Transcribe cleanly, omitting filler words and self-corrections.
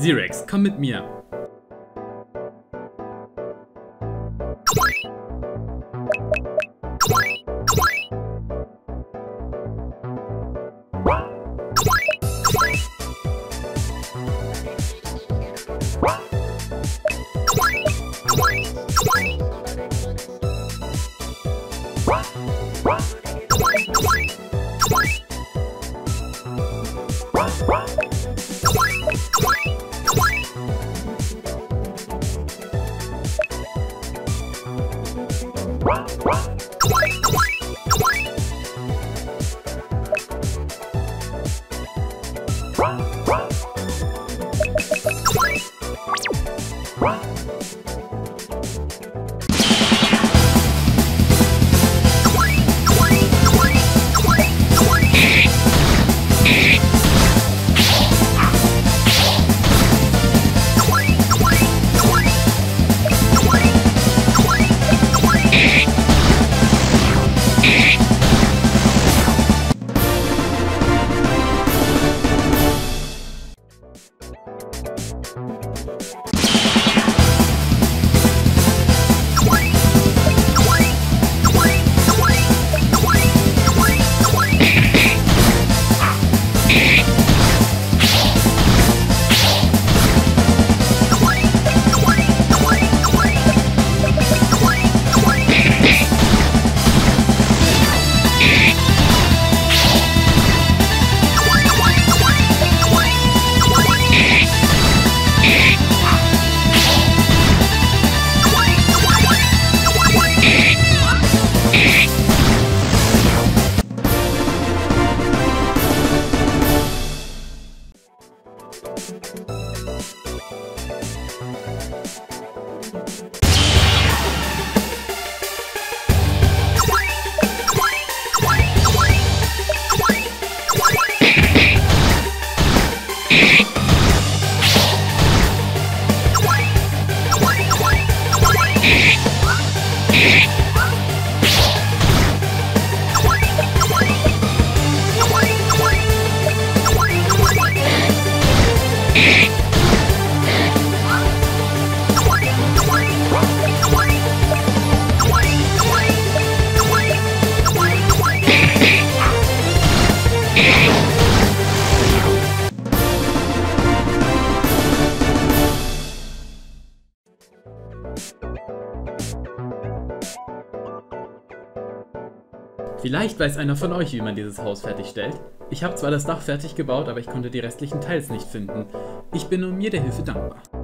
Xerex, komm mit mir. Vielleicht weiß einer von euch, wie man dieses Haus fertigstellt. Ich habe zwar das Dach fertig gebaut, aber ich konnte die restlichen Teils nicht finden. Ich bin um jede Hilfe dankbar.